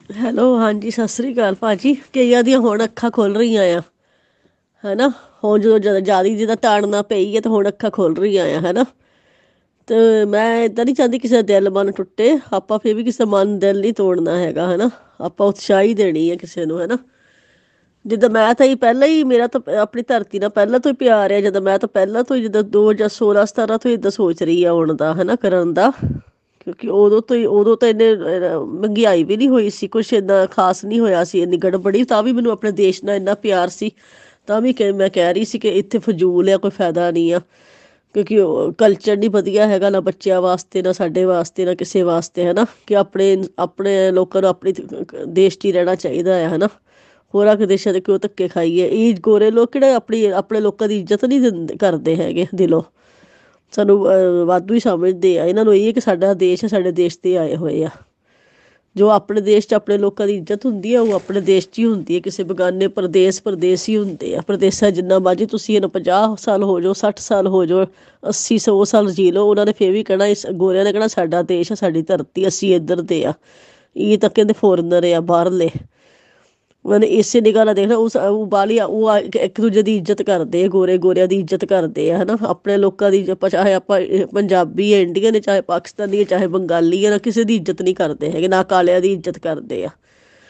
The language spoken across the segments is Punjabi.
ਹੈਲੋ, ਹਾਂਜੀ ਸਤਿ ਸ੍ਰੀ ਅਕਾਲ ਭਾਜੀ। ਕਈਆਂ ਦੀਆਂ ਹੁਣ ਅੱਖਾਂ ਖੁੱਲ ਰਹੀਆਂ ਆ, ਹਨਾ। ਹੁਣ ਜਦੋਂ ਜ਼ਿਆਦਾ ਜਿੱਦਾਂ ਤਾੜਨਾ ਪਈ ਹੈ ਤੇ ਹੁਣ ਅੱਖਾਂ ਖੁੱਲ ਰਹੀਆਂ ਆ, ਹਨਾ। ਤੇ ਮੈਂ ਏਦਾਂ ਨੀ ਚਾਹੁੰਦੀ ਕਿਸੇ ਦਾ ਦਿਲ ਮਨ ਟੁੱਟੇ। ਆਪਾਂ ਫੇਰ ਵੀ ਕਿਸੇ ਦਾ ਮਨ ਦਿਲ ਨੀ ਤੋੜਨਾ ਹੈਗਾ, ਹਨਾ। ਆਪਾਂ ਉਤਸ਼ਾਹ ਦੇਣੀ ਹੈ ਕਿਸੇ ਨੂੰ, ਹਨਾ। ਜਿੱਦਾਂ ਮੈਂ ਤਾਂ ਹੀ ਪਹਿਲਾਂ ਹੀ ਮੇਰਾ ਤਾਂ ਆਪਣੀ ਧਰਤੀ ਨਾਲ ਪਹਿਲਾਂ ਤੋਂ ਹੀ ਪਿਆਰ ਆ। ਜਦੋਂ ਮੈਂ ਤਾਂ ਪਹਿਲਾਂ ਤੋਂ ਹੀ ਜਿੱਦਾਂ 2016-17 ਤੋਂ ਏਦਾਂ ਸੋਚ ਰਹੀ ਆ ਆਉਣ ਦਾ, ਹਨਾ, ਕਰਨ ਦਾ। ਕਿਉਂਕਿ ਉਦੋਂ ਤਾਂ ਇੰਨੇ ਮਹਿੰਗਾਈ ਵੀ ਨਹੀਂ ਹੋਈ ਸੀ, ਕੁਛ ਏਦਾਂ ਖਾਸ ਨਹੀਂ ਹੋਇਆ ਸੀ, ਇੰਨੀ ਗੜਬੜੀ। ਤਾਂ ਵੀ ਮੈਨੂੰ ਆਪਣੇ ਦੇਸ਼ ਨਾਲ ਇੰਨਾ ਪਿਆਰ ਸੀ, ਤਾਂ ਵੀ ਮੈਂ ਕਹਿ ਰਹੀ ਸੀ ਕਿ ਇੱਥੇ ਫਜ਼ੂਲ ਆ, ਕੋਈ ਫਾਇਦਾ ਨਹੀਂ ਆ। ਕਿਉਂਕਿ ਉਹ ਕਲਚਰ ਨਹੀਂ ਵਧੀਆ ਹੈਗਾ, ਨਾ ਬੱਚਿਆਂ ਵਾਸਤੇ, ਨਾ ਸਾਡੇ ਵਾਸਤੇ, ਨਾ ਕਿਸੇ ਵਾਸਤੇ, ਹਨਾ। ਕਿ ਆਪਣੇ ਲੋਕਾਂ ਨੂੰ ਆਪਣੀ ਦੇਸ਼ 'ਚ ਹੀ ਰਹਿਣਾ ਚਾਹੀਦਾ ਆ, ਹਨਾ। ਹੋਰਾਂ ਦੇਸ਼ਾਂ ਦੇ ਕਿਉਂ ਧੱਕੇ ਖਾਈਏ। ਇਹ ਗੋਰੇ ਲੋਕ ਕਿਹੜੇ ਆਪਣੇ ਲੋਕਾਂ ਦੀ ਇੱਜ਼ਤ ਨਹੀਂ ਕਰਦੇ ਹੈਗੇ ਦਿਲੋਂ। ਸਾਨੂੰ ਵਾਧੂ ਹੀ ਸਮਝਦੇ ਆ। ਇਹਨਾਂ ਨੂੰ ਇਹ ਹੈ ਕਿ ਸਾਡਾ ਦੇਸ਼ ਹੈ, ਸਾਡੇ ਦੇਸ਼ ਤੇ ਆਏ ਹੋਏ ਆ। ਜੋ ਆਪਣੇ ਦੇਸ਼ 'ਚ ਆਪਣੇ ਲੋਕਾਂ ਦੀ ਇੱਜ਼ਤ ਹੁੰਦੀ ਹੈ, ਉਹ ਆਪਣੇ ਦੇਸ਼ 'ਚ ਹੀ ਹੁੰਦੀ ਹੈ। ਕਿਸੇ ਬੇਗਾਨੇ ਪ੍ਰਦੇਸ਼ ਹੀ ਹੁੰਦੇ ਆ। ਪ੍ਰਦੇਸਾਂ ਜਿੰਨਾ ਮਰਜ਼ੀ ਤੁਸੀਂ ਇਹਨੂੰ 50 ਸਾਲ ਹੋ ਜਾਓ, 60 ਸਾਲ ਹੋ ਜਾਓ, 80-100 ਸਾਲ ਜੀ ਲਓ, ਉਹਨਾਂ ਨੇ ਫੇਰ ਵੀ ਕਹਿਣਾ, ਇਸ ਗੋਰਿਆਂ ਨੇ ਕਹਿਣਾ ਸਾਡਾ ਦੇਸ਼ ਆ, ਸਾਡੀ ਧਰਤੀ, ਅਸੀਂ ਇੱਧਰ ਦੇ ਆ। ਇਹ ਤਾਂ ਕਹਿੰਦੇ ਫੋਰਨਰ ਆ, ਬਾਹਰਲੇ। ਉਹਨੇ ਇਸੇ ਨਿਗਾਹ ਨਾਲ ਦੇਖਣਾ। ਉਹ ਬਾਹਲੀ ਉਹ ਇੱਕ ਦੂਜੇ ਦੀ ਇੱਜ਼ਤ ਕਰਦੇ ਆ, ਗੋਰਿਆਂ ਦੀ ਇੱਜ਼ਤ ਕਰਦੇ ਆ, ਹਨਾ। ਆਪਣੇ ਲੋਕਾਂ ਦੀ ਚਾਹੇ ਆਪਾਂ ਪੰਜਾਬੀ ਹੈ, ਇੰਡੀਅਨ ਹੈ, ਚਾਹੇ ਪਾਕਿਸਤਾਨੀ ਹੈ, ਚਾਹੇ ਬੰਗਾਲੀ ਹੈ, ਨਾ ਕਿਸੇ ਦੀ ਇੱਜ਼ਤ ਨਹੀਂ ਕਰਦੇ ਹੈਗੇ, ਨਾ ਕਾਲਿਆਂ ਦੀ ਇੱਜ਼ਤ ਕਰਦੇ ਆ,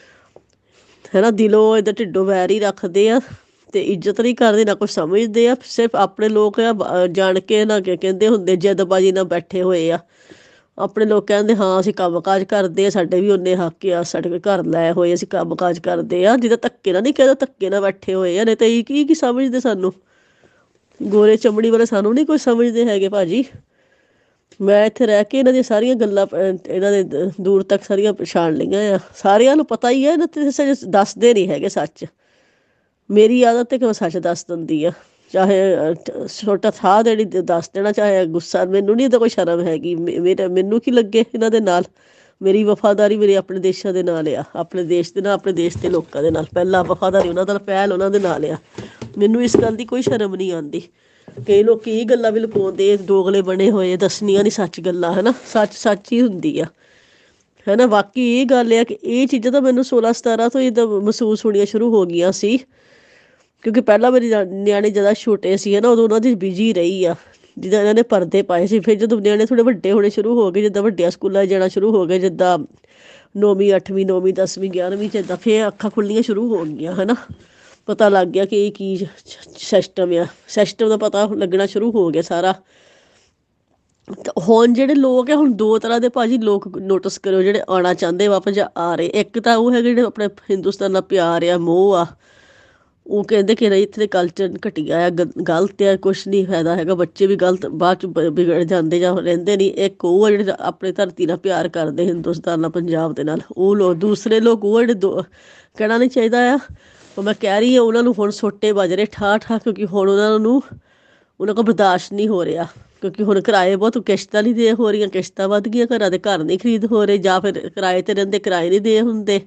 ਹਨਾ। ਦਿਲੋਂ ਏਦਾਂ ਢਿੱਡੋਂ ਵੈਰ ਹੀ ਰੱਖਦੇ ਆ ਤੇ ਇੱਜ਼ਤ ਨਹੀਂ ਕਰਦੇ, ਨਾ ਕੁਛ ਸਮਝਦੇ ਆ। ਸਿਰਫ ਆਪਣੇ ਲੋਕ ਆ, ਜਾਣ ਕੇ ਨਾ ਕਹਿੰਦੇ ਹੁੰਦੇ ਜਲਦਬਾਜ਼ੀ ਨਾਲ ਬੈਠੇ ਹੋਏ ਆ। ਆਪਣੇ ਲੋਕ ਕਹਿੰਦੇ ਹਾਂ ਅਸੀਂ ਕੰਮ ਕਾਜ ਕਰਦੇ ਹਾਂ, ਸਾਡੇ ਵੀ ਓਨੇ ਹੱਕ ਆ, ਸਾਡੇ ਕੋਲ ਘਰ ਲੈ ਹੋਏ, ਅਸੀਂ ਕੰਮ ਕਾਜ ਕਰਦੇ ਆ। ਜਿੱਦਾਂ ਧੱਕੇ ਨਾਲ ਨਹੀਂ ਕਹਿੰਦਾ, ਧੱਕੇ ਨਾਲ ਬੈਠੇ ਹੋਏ ਆ। ਨਹੀਂ ਤਾਂ ਇਹ ਕੀ ਸਮਝਦੇ ਸਾਨੂੰ, ਗੋਰੇ ਚਮੜੀ ਵਾਲੇ ਸਾਨੂੰ ਨਹੀਂ ਕੁਛ ਸਮਝਦੇ ਹੈਗੇ ਭਾਜੀ। ਮੈਂ ਇੱਥੇ ਰਹਿ ਕੇ ਇਹਨਾਂ ਦੀਆਂ ਸਾਰੀਆਂ ਗੱਲਾਂ, ਇਹਨਾਂ ਦੇ ਦੂਰ ਤੱਕ ਸਾਰੀਆਂ ਪਛਾਣ ਲਈਆਂ ਆ। ਸਾਰਿਆਂ ਨੂੰ ਪਤਾ ਹੀ ਹੈ, ਇਹਨਾਂ ਤੇ ਦੱਸਦੇ ਨਹੀਂ ਹੈਗੇ ਸੱਚ। ਮੇਰੀ ਆਦਤ ਹੈ ਕਿ ਮੈਂ ਸੱਚ ਦੱਸ ਦਿੰਦੀ ਆ, ਚਾਹੇ ਛੋਟਾ ਥਾਂ ਜਿਹੜੀ ਦੱਸ ਦੇਣਾ, ਚਾਹੇ ਗੁੱਸਾ। ਮੈਨੂੰ ਨਹੀਂ ਤਾਂ ਕੋਈ ਸ਼ਰਮ ਹੈਗੀ। ਮੈਨੂੰ ਕੀ ਲੱਗੇ ਇਹਨਾਂ ਦੇ ਨਾਲ। ਮੇਰੀ ਵਫਾਦਾਰੀ ਮੇਰੇ ਆਪਣੇ ਦੇਸ਼ਾਂ ਦੇ ਨਾਲ ਆ, ਆਪਣੇ ਦੇਸ਼ ਦੇ ਨਾਲ, ਆਪਣੇ ਦੇਸ਼ ਦੇ ਲੋਕਾਂ ਦੇ ਨਾਲ। ਪਹਿਲਾਂ ਵਫਾਦਾਰੀ ਉਹਨਾਂ ਦਾ, ਪਹਿਲ ਉਹਨਾਂ ਦੇ ਨਾਲ ਆ। ਮੈਨੂੰ ਇਸ ਗੱਲ ਦੀ ਕੋਈ ਸ਼ਰਮ ਨਹੀਂ ਆਉਂਦੀ। ਕਈ ਲੋਕ ਇਹ ਗੱਲਾਂ ਵੀ ਲੁਕਾਉਂਦੇ, ਦੋਗਲੇ ਬਣੇ ਹੋਏ, ਦੱਸਣੀਆਂ ਨੀ ਸੱਚ ਗੱਲਾਂ, ਹਨਾ। ਸੱਚ ਹੀ ਹੁੰਦੀ ਆ, ਹਨਾ। ਬਾਕੀ ਇਹ ਗੱਲ ਆ ਕਿ ਇਹ ਚੀਜ਼ਾਂ ਤਾਂ ਮੈਨੂੰ 16-17 ਤੋਂ ਇੱਦਾਂ ਮਹਿਸੂਸ ਹੋਣੀਆਂ ਸ਼ੁਰੂ ਹੋ ਗਈਆਂ ਸੀ। ਕਿਉਂਕਿ ਪਹਿਲਾਂ ਮੇਰੀ ਨਿਆਣੇ ਜ਼ਿਆਦਾ ਛੋਟੇ ਸੀ, ਹਨਾ। ਉਦੋਂ ਉਹਨਾਂ ਦੀ ਬਿਜੀ ਰਹੀ ਆ, ਜਿੱਦਾਂ ਇਹਨਾਂ ਨੇ ਪਰਦੇ ਪਾਏ ਸੀ। ਫਿਰ ਜਦੋਂ ਨਿਆਣੇ ਥੋੜ੍ਹੇ ਵੱਡੇ ਹੋਣੇ ਸ਼ੁਰੂ ਹੋ ਗਏ, ਜਿੱਦਾਂ ਵੱਡਿਆਂ ਸਕੂਲਾਂ 'ਚ ਜਾਣਾ ਸ਼ੁਰੂ ਹੋ ਗਏ, ਜਿੱਦਾਂ 9ਵੀਂ 8ਵੀਂ 9ਵੀਂ 10ਵੀਂ 11ਵੀਂ 'ਚ, ਇੱਦਾਂ ਫਿਰ ਅੱਖਾਂ ਖੁੱਲ੍ਹਣੀਆਂ ਸ਼ੁਰੂ ਹੋ ਗਈਆਂ, ਹਨਾ। ਪਤਾ ਲੱਗ ਗਿਆ ਕਿ ਇਹ ਕੀ ਸਿਸਟਮ ਆ। ਸਿਸਟਮ ਦਾ ਪਤਾ ਲੱਗਣਾ ਸ਼ੁਰੂ ਹੋ ਗਿਆ ਸਾਰਾ। ਹੁਣ ਜਿਹੜੇ ਲੋਕ ਆ, ਹੁਣ ਦੋ ਤਰ੍ਹਾਂ ਦੇ ਭਾਜੀ ਲੋਕ ਨੋਟਿਸ ਕਰਿਓ, ਜਿਹੜੇ ਆਉਣਾ ਚਾਹੁੰਦੇ ਵਾਪਸ ਜਾਂ ਆ ਰਹੇ। ਇੱਕ ਤਾਂ ਉਹ ਹੈਗੇ ਜਿਹੜੇ ਆਪਣੇ ਹਿੰਦੁਸਤਾਨ ਨਾਲ ਪਿਆਰ ਆ, ਮੋਹ ਆ। ਉਹ ਕਹਿੰਦੇ ਕਿ ਨਹੀਂ, ਇੱਥੇ ਦੇ ਕਲਚਰ ਘਟੀਆ ਆ, ਗਲਤ ਆ, ਕੁਛ ਨਹੀਂ ਫਾਇਦਾ ਹੈਗਾ। ਬੱਚੇ ਵੀ ਗਲਤ ਬਾਅਦ 'ਚ ਵਿਗੜ ਜਾਂਦੇ ਜਾਂ ਰਹਿੰਦੇ ਨਹੀਂ। ਇੱਕ ਉਹ ਆ ਜਿਹੜੇ ਆਪਣੀ ਧਰਤੀ ਨਾਲ ਪਿਆਰ ਕਰਦੇ, ਹਿੰਦੁਸਤਾਨ ਨਾਲ, ਪੰਜਾਬ ਦੇ ਨਾਲ। ਉਹ ਲੋਕ ਦੂਸਰੇ ਲੋਕ, ਉਹ ਜਿਹੜੇ ਕਹਿਣਾ ਨਹੀਂ ਚਾਹੀਦਾ ਆ। ਉਹ ਮੈਂ ਕਹਿ ਰਹੀ ਹਾਂ, ਉਹਨਾਂ ਨੂੰ ਹੁਣ ਸੋਟੇ ਵੱਜ ਰਹੇ ਠਾਹ। ਕਿਉਂਕਿ ਹੁਣ ਉਹਨਾਂ ਕੋਲ ਬਰਦਾਸ਼ਤ ਨਹੀਂ ਹੋ ਰਿਹਾ। ਕਿਉਂਕਿ ਹੁਣ ਕਿਰਾਏ ਬਹੁਤ, ਕਿਸ਼ਤਾਂ ਨਹੀਂ ਦੇ ਹੋ ਰਹੀਆਂ, ਕਿਸ਼ਤਾਂ ਵੱਧ ਗਈਆਂ, ਘਰਾਂ ਦੇ ਘਰ ਨਹੀਂ ਖਰੀਦ ਹੋ ਰਹੇ, ਜਾਂ ਫਿਰ ਕਿਰਾਏ 'ਤੇ ਰਹਿੰਦੇ, ਕਿਰਾਏ ਨਹੀਂ ਦੇ ਹੁੰਦੇ।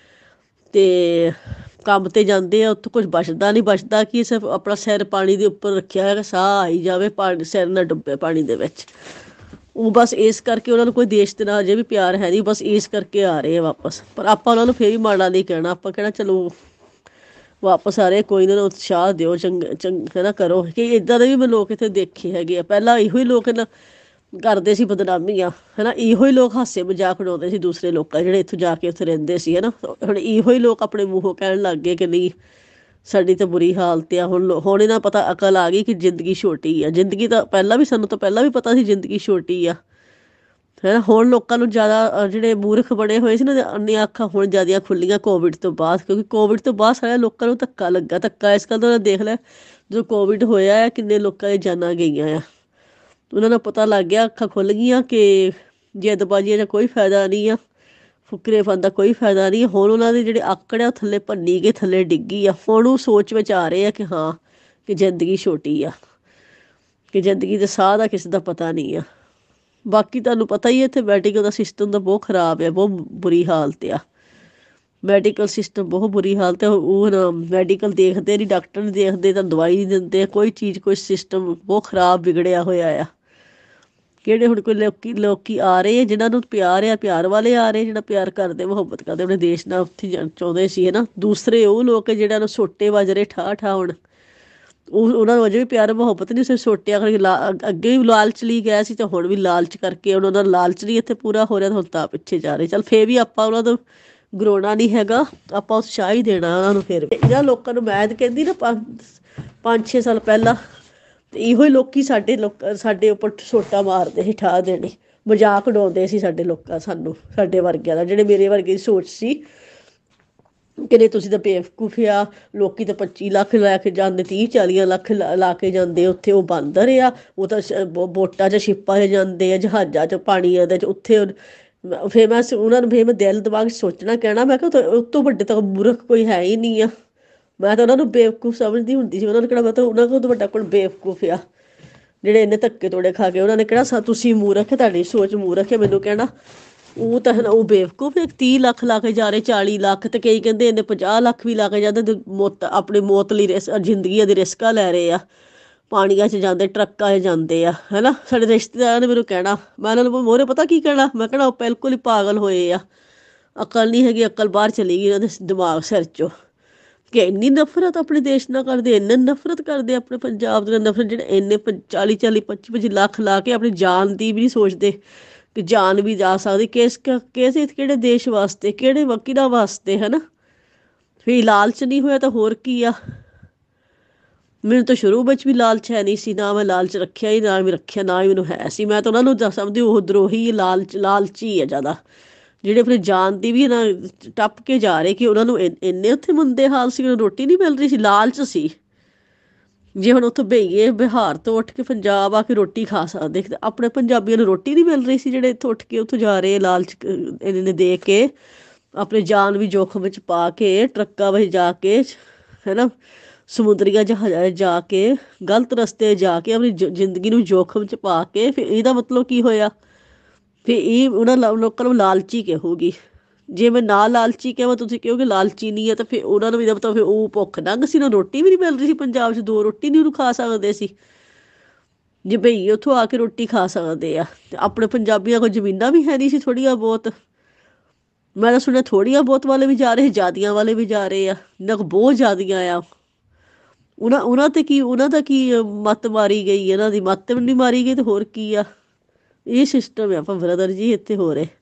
ਅਤੇ ਕੰਮ 'ਤੇ ਜਾਂਦੇ ਆ, ਉੱਥੋਂ ਕੁਛ ਬਚਦਾ ਕਿ ਸਿਰਫ ਆਪਣਾ ਸਿਰ ਪਾਣੀ ਦੇ ਉੱਪਰ ਰੱਖਿਆ ਹੈਗਾ, ਸਾਹ ਆਈ ਜਾਵੇ, ਸਿਰ ਨਾ ਡੁੱਬੇ ਪਾਣੀ ਦੇ ਵਿੱਚ। ਉਹ ਬਸ ਇਸ ਕਰਕੇ ਉਹਨਾਂ ਨੂੰ ਕੋਈ ਦੇਸ਼ ਦੇ ਨਾਲ ਅਜੇ ਵੀ ਪਿਆਰ ਹੈ ਨਹੀਂ। ਬਸ ਇਸ ਕਰਕੇ ਆ ਰਹੇ ਆ ਵਾਪਸ। ਪਰ ਆਪਾਂ ਉਹਨਾਂ ਨੂੰ ਫੇਰ ਵੀ ਮਾੜਾ ਨਹੀਂ ਕਹਿਣਾ। ਆਪਾਂ ਕਹਿਣਾ ਚਲੋ ਵਾਪਸ ਆ ਰਹੇ, ਕੋਈ ਨਾ, ਉਤਸ਼ਾਹ ਦਿਓ, ਚੰਗਾ ਕਰੋ। ਕਿ ਇੱਦਾਂ ਦੇ ਵੀ ਮੈਂ ਲੋਕ ਇੱਥੇ ਦੇਖੇ ਹੈਗੇ ਆ। ਪਹਿਲਾਂ ਇਹੋ ਹੀ ਲੋਕ ਕਰਦੇ ਸੀ ਬਦਨਾਮੀਆਂ, ਹਨਾ। ਇਹੋ ਹੀ ਲੋਕ ਹਾਸੇ ਮਜ਼ਾਕ ਉਡਾਉਂਦੇ ਸੀ ਦੂਸਰੇ ਲੋਕਾਂ, ਜਿਹੜੇ ਇੱਥੋਂ ਜਾ ਕੇ ਉੱਥੇ ਰਹਿੰਦੇ ਸੀ, ਹਨਾ। ਹੁਣ ਇਹੋ ਹੀ ਲੋਕ ਆਪਣੇ ਮੂੰਹੋਂ ਕਹਿਣ ਲੱਗ ਗਏ ਕਿ ਨਹੀਂ, ਸਾਡੀ ਤਾਂ ਬੁਰੀ ਹਾਲਤ ਆ। ਹੁਣ ਇਹਨਾਂ ਪਤਾ, ਅਕਲ ਆ ਗਈ ਕਿ ਜ਼ਿੰਦਗੀ ਛੋਟੀ ਆ। ਜ਼ਿੰਦਗੀ ਤਾਂ ਪਹਿਲਾਂ ਵੀ, ਸਾਨੂੰ ਤਾਂ ਪਹਿਲਾਂ ਵੀ ਪਤਾ ਸੀ ਜ਼ਿੰਦਗੀ ਛੋਟੀ ਆ, ਹੈ ਨਾ। ਹੁਣ ਲੋਕਾਂ ਨੂੰ ਜ਼ਿਆਦਾ ਜਿਹੜੇ ਮੂਰਖ ਬਣੇ ਹੋਏ ਸੀ ਨਾ, ਉਹਨੀਆਂ ਅੱਖਾਂ ਹੁਣ ਜ਼ਿਆਦੀਆਂ ਖੁੱਲ੍ਹੀਆਂ ਕੋਵਿਡ ਤੋਂ ਬਾਅਦ। ਕਿਉਂਕਿ ਕੋਵਿਡ ਤੋਂ ਬਾਅਦ ਸਾਰੇ ਲੋਕਾਂ ਨੂੰ ਧੱਕਾ ਲੱਗਾ। ਧੱਕਾ ਇਸ ਗੱਲ ਦਾ ਦੇਖ ਲਿਆ, ਜਦੋਂ ਕੋਵਿਡ ਹੋਇਆ ਆ, ਕਿੰਨੇ ਲੋਕਾਂ ਦੀਆਂ ਜਾਨਾਂ ਗਈਆਂ ਆ। ਉਹਨਾਂ ਨੂੰ ਪਤਾ ਲੱਗ ਗਿਆ, ਅੱਖਾਂ ਖੁੱਲ੍ਹ ਗਈਆਂ ਕਿ ਜਿੱਦਬਾਜ਼ੀਆਂ ਦਾ ਕੋਈ ਫਾਇਦਾ ਨਹੀਂ ਆ, ਫੁਕਰੇਪਨ ਦਾ ਕੋਈ ਫਾਇਦਾ ਨਹੀਂ। ਹੁਣ ਉਹਨਾਂ ਦੇ ਜਿਹੜੇ ਆਕੜ ਆ, ਉਹ ਥੱਲੇ ਭੰਨੀ ਗਏ, ਥੱਲੇ ਡਿੱਗੀ ਆ। ਹੁਣ ਉਹ ਸੋਚ ਵਿੱਚ ਆ ਰਹੇ ਆ ਕਿ ਹਾਂ, ਕਿ ਜ਼ਿੰਦਗੀ ਛੋਟੀ ਆ, ਕਿ ਜ਼ਿੰਦਗੀ ਦੇ ਸਾਹ ਦਾ ਕਿਸੇ ਦਾ ਪਤਾ ਨਹੀਂ ਆ। ਬਾਕੀ ਤੁਹਾਨੂੰ ਪਤਾ ਹੀ ਹੈ, ਇੱਥੇ ਮੈਡੀਕਲ ਦਾ ਸਿਸਟਮ ਤਾਂ ਬਹੁਤ ਖਰਾਬ ਆ, ਬਹੁਤ ਬੁਰੀ ਹਾਲਤ ਆ। ਮੈਡੀਕਲ ਸਿਸਟਮ ਬਹੁਤ ਬੁਰੀ ਹਾਲਤ ਹੈ। ਉਹ ਮੈਡੀਕਲ ਦੇਖਦੇ ਨਹੀਂ, ਡਾਕਟਰ ਨਹੀਂ ਦੇਖਦੇ, ਤਾਂ ਦਵਾਈ ਨਹੀਂ ਦਿੰਦੇ, ਕੋਈ ਚੀਜ਼, ਕੋਈ ਸਿਸਟਮ ਬਹੁਤ ਖਰਾਬ ਵਿਗੜਿਆ ਹੋਇਆ ਆ। ਕਿਹੜੇ ਹੁਣ ਕੋਈ ਲੋਕੀ ਆ ਰਹੇ ਆ ਜਿਨ੍ਹਾਂ ਨੂੰ ਪਿਆਰ ਆ, ਪਿਆਰ ਵਾਲੇ ਆ ਰਹੇ, ਜਿਹੜਾ ਪਿਆਰ ਕਰਦੇ, ਮੁਹੱਬਤ ਕਰਦੇ, ਆਪਣੇ ਦੇਸ਼ ਨਾਲ ਉੱਥੇ ਚਾਹੁੰਦੇ ਸੀ ਹੈ ਨਾ। ਦੂਸਰੇ ਉਹ ਲੋਕ ਜਿਹੜਿਆਂ ਨੂੰ ਸੋਟੇ ਵੱਜ ਰਹੇ ਠਾ ਠਾ ਹੁਣ, ਉਹਨਾਂ ਨੂੰ ਅਜੇ ਵੀ ਪਿਆਰ ਮੁਹੱਬਤ ਨਹੀਂ, ਸਿਰ ਸੋਟਿਆ ਕਰਕੇ ਅੱਗੇ ਵੀ ਲਾਲਚ ਲਈ ਗਿਆ ਸੀ ਤੇ ਹੁਣ ਵੀ ਲਾਲਚ ਕਰਕੇ ਉਹਨਾਂ ਦਾ ਲਾਲਚ ਨਹੀਂ ਇੱਥੇ ਪੂਰਾ ਹੋ ਰਿਹਾ, ਹੁਣ ਤਾਂ ਪਿੱਛੇ ਜਾ ਰਹੇ। ਚੱਲ ਫੇਰ ਵੀ ਆਪਾਂ ਉਹਨਾਂ ਤੋਂ ਗਰਾਉਣਾ ਨਹੀਂ ਹੈਗਾ, ਆਪਾਂ ਉਤਸ਼ਾਹ ਹੀ ਦੇਣਾ ਉਹਨਾਂ ਨੂੰ। ਫਿਰ ਇਹਨਾਂ ਲੋਕਾਂ ਨੂੰ ਮੈਂ ਕਹਿੰਦੀ ਨਾ 5-6 ਸਾਲ ਪਹਿਲਾਂ ਤੇ ਇਹੋ ਹੀ ਲੋਕੀ ਸਾਡੇ ਉੱਪਰ ਸੋਟਾ ਮਾਰਦੇ ਸੀ, ਠਾ ਦੇਣੀ, ਮਜ਼ਾਕ ਉਡਾਉਂਦੇ ਸੀ ਸਾਨੂੰ, ਸਾਡੇ ਵਰਗਿਆਂ ਦਾ, ਜਿਹੜੇ ਮੇਰੇ ਵਰਗੇ ਦੀ ਸੋਚ ਸੀ ਕਿ ਨਹੀਂ ਤੁਸੀਂ ਤਾਂ ਬੇਵਕੂਫ ਆ, ਲੋਕੀ ਤਾਂ 25 ਲੱਖ ਲੈ ਕੇ ਜਾਂਦੇ, 30-40 ਲੱਖ ਲਾ ਕੇ ਜਾਂਦੇ ਉੱਥੇ, ਉਹ ਬਾਂਦਰ ਆ, ਉਹ ਤਾਂ ਬੋਟਾਂ 'ਚ ਸ਼ਿਪਾਂ 'ਚ ਜਾਂਦੇ ਆ, ਜਹਾਜ਼ਾਂ 'ਚ, ਪਾਣੀਆਂ ਦੇ 'ਚ ਉੱਥੇ। ਫਿਰ ਮੈਂ ਉਹਨਾਂ ਨੂੰ ਫਿਰ ਮੈਂ ਦਿਲ ਦਿਮਾਗ ਸੋਚਣਾ ਕਹਿਣਾ, ਮੈਂ ਕਿਹਾ ਉਸ ਤੋਂ ਵੱਡੇ ਤਾਂ ਮੂਰਖ ਕੋਈ ਹੈ ਹੀ ਨਹੀਂ ਆ। ਮੈਂ ਤਾਂ ਉਹਨਾਂ ਨੂੰ ਬੇਵਕੂਫ ਸਮਝਦੀ ਹੁੰਦੀ ਸੀ, ਉਹਨਾਂ ਨੂੰ ਕਿਹੜਾ, ਮੈਂ ਤਾਂ ਉਹਨਾਂ ਕੋਲ ਵੱਡਾ ਕੋਲ ਬੇਵਕੂਫ ਆ ਜਿਹੜੇ ਇੰਨੇ ਧੱਕੇ ਤੋੜੇ ਖਾ ਕੇ। ਉਹਨਾਂ ਨੇ ਕਿਹੜਾ ਤੁਸੀਂ ਮੂਰਖ, ਤੁਹਾਡੀ ਸੋਚ ਮੂਰਖ ਹੈ, ਮੈਨੂੰ ਕਹਿਣਾ ਉਹ ਤਾਂ ਹੈ ਨਾ, ਉਹ ਬੇਵਕੂਫ। 30 ਲੱਖ ਲਾ ਕੇ ਜਾ ਰਹੇ, 40 ਲੱਖ, ਤੇ ਕਈ ਕਹਿੰਦੇ ਇਹਨੇ 50 ਲੱਖ ਵੀ ਲਾ ਕੇ ਜਾਂਦੇ, ਤੇ ਆਪਣੀ ਮੌਤ ਲਈ ਜ਼ਿੰਦਗੀਆਂ ਦੀ ਰਿਸਕਾਂ ਲੈ ਰਹੇ ਆ, ਪਾਣੀਆਂ 'ਚ ਜਾਂਦੇ, ਟਰੱਕਾਂ 'ਚ ਜਾਂਦੇ ਆ, ਹੈ ਨਾ। ਸਾਡੇ ਰਿਸ਼ਤੇਦਾਰਾਂ ਨੇ ਮੈਨੂੰ ਕਹਿਣਾ, ਮੈਂ ਉਹਨਾਂ ਨੂੰ ਮੋਹਰੇ ਪਤਾ ਕੀ ਕਹਿਣਾ, ਮੈਂ ਕਹਿਣਾ ਉਹ ਬਿਲਕੁਲ ਹੀ ਪਾਗਲ ਹੋਏ ਆ, ਅਕਲ ਨਹੀਂ ਹੈਗੀ, ਅਕਲ ਬਾਹਰ ਚਲੀ ਗਈ ਉਹਨਾਂ ਦੇ ਦਿਮਾਗ ਸਿਰ 'ਚੋਂ, ਕਿ ਇੰਨੀ ਨਫ਼ਰਤ ਆਪਣੇ ਦੇਸ਼ ਨਾਲ ਕਰਦੇ, ਇੰਨੀ ਨਫ਼ਰਤ ਕਰਦੇ ਆਪਣੇ ਪੰਜਾਬ ਦੇ ਨਫ਼ਰਤ, ਜਿਹੜੇ ਇੰਨੇ 40-40 25-25 ਲੱਖ ਲਾ ਕੇ ਆਪਣੀ ਜਾਨ ਦੀ ਵੀ ਨਹੀਂ ਸੋਚਦੇ ਕਿ ਜਾਨ ਵੀ ਜਾ ਸਕਦੀ, ਕਿਹੜੇ ਦੇਸ਼ ਵਾਸਤੇ, ਕਿਹੜੇ ਵਕੀਲਾਂ ਵਾਸਤੇ, ਹੈ ਨਾ। ਫਿਰ ਲਾਲਚ ਨਹੀਂ ਹੋਇਆ ਤਾਂ ਹੋਰ ਕੀ ਆ। ਮੈਨੂੰ ਤਾਂ ਸ਼ੁਰੂ ਵਿੱਚ ਵੀ ਲਾਲਚ ਹੈ ਨਹੀਂ ਸੀ, ਨਾ ਮੈਂ ਲਾਲਚ ਰੱਖਿਆ ਹੀ, ਨਾ ਮੈਂ ਰੱਖਿਆ, ਨਾ ਹੀ ਮੈਨੂੰ ਹੈ ਸੀ। ਮੈਂ ਤਾਂ ਉਹਨਾਂ ਨੂੰ ਦੱਸ ਸਮਝਦੀ ਉਹ ਦਰੋਹੀ, ਲਾਲਚੀ ਹੈ ਜ਼ਿਆਦਾ, ਜਿਹੜੇ ਆਪਣੇ ਜਾਨ ਦੀ ਵੀ ਨਾ ਟੱਪ ਕੇ ਜਾ ਰਹੇ, ਕਿ ਉਹਨਾਂ ਨੂੰ ਇੰਨੇ ਉੱਥੇ ਮੰਦੇ ਹਾਲ ਸੀ, ਉਹਨਾਂ ਨੂੰ ਰੋਟੀ ਨਹੀਂ ਮਿਲ ਰਹੀ ਸੀ, ਲਾਲਚ ਸੀ। ਜੇ ਹੁਣ ਉੱਥੋਂ ਭਈਏ ਬਿਹਾਰ ਤੋਂ ਉੱਠ ਕੇ ਪੰਜਾਬ ਆ ਕੇ ਰੋਟੀ ਖਾ ਸਕਦੇ, ਆਪਣੇ ਪੰਜਾਬੀਆਂ ਨੂੰ ਰੋਟੀ ਨਹੀਂ ਮਿਲ ਰਹੀ ਸੀ, ਜਿਹੜੇ ਇੱਥੋਂ ਉੱਠ ਕੇ ਉੱਥੋਂ ਜਾ ਰਹੇ ਲਾਲਚ ਇਹਨੇ ਦੇ ਕੇ, ਆਪਣੀ ਜਾਨ ਵੀ ਜੋਖਮ ਵਿੱਚ ਪਾ ਕੇ, ਟਰੱਕਾਂ ਵਿੱਚ ਜਾ ਕੇ, ਹੈ ਨਾ, ਸਮੁੰਦਰੀਆਂ ਜਹਾਜ਼ਾਂ 'ਚ ਜਾ ਕੇ, ਗਲਤ ਰਸਤੇ ਜਾ ਕੇ ਆਪਣੀ ਜ਼ਿੰਦਗੀ ਨੂੰ ਜੋਖਮ 'ਚ ਪਾ ਕੇ, ਫਿਰ ਇਹਦਾ ਮਤਲਬ ਕੀ ਹੋਇਆ? ਫਿਰ ਇਹ ਉਹਨਾਂ ਲੋਕਾਂ ਨੂੰ ਲਾਲਚੀ ਕਹੂਗੀ। ਜੇ ਮੈਂ ਨਾ ਲਾਲਚੀ ਕਹਾਂ, ਤੁਸੀਂ ਕਹੋਗੇ ਲਾਲਚੀ ਨਹੀਂ ਹੈ, ਤਾਂ ਫਿਰ ਉਹਨਾਂ ਨੂੰ ਵੀ ਮਤਲਬ ਫਿਰ ਉਹ ਭੁੱਖ ਨੰਗ ਸੀ, ਉਹਨੂੰ ਰੋਟੀ ਵੀ ਨਹੀਂ ਮਿਲ ਰਹੀ ਸੀ ਪੰਜਾਬ 'ਚ, 2 ਰੋਟੀ ਨਹੀਂ ਉਹਨੂੰ ਖਾ ਸਕਦੇ ਸੀ। ਜੇ ਭਈ ਉੱਥੋਂ ਆ ਕੇ ਰੋਟੀ ਖਾ ਸਕਦੇ ਆ, ਤੇ ਆਪਣੇ ਪੰਜਾਬੀਆਂ ਕੋਲ ਜ਼ਮੀਨਾਂ ਵੀ ਹੈ ਨਹੀਂ ਸੀ ਥੋੜ੍ਹੀਆਂ ਬਹੁਤ। ਮੈਂ ਤਾਂ ਸੁਣਿਆ ਥੋੜ੍ਹੀਆਂ ਬਹੁਤ ਵਾਲੇ ਵੀ ਜਾ ਰਹੇ, ਜ਼ਿਆਦੀਆਂ ਵਾਲੇ ਵੀ ਜਾ ਰਹੇ ਆ, ਇਹਨਾਂ ਕੋਲ ਬਹੁਤ ਜ਼ਿਆਦੀਆਂ ਆ। ਉਹਨਾਂ ਦਾ ਕੀ ਮੱਤ ਮਾਰੀ ਗਈ, ਇਹਨਾਂ ਦੀ ਮੱਤ ਵੀ ਨਹੀਂ ਮਾਰੀ ਗਈ, ਤੇ ਹੋਰ ਕੀ ਆ। ਇਹ ਸਿਸਟਮ ਆ ਆਪਾਂ ਬ੍ਰਦਰ ਜੀ ਇੱਥੇ ਹੋ ਰਹੇ।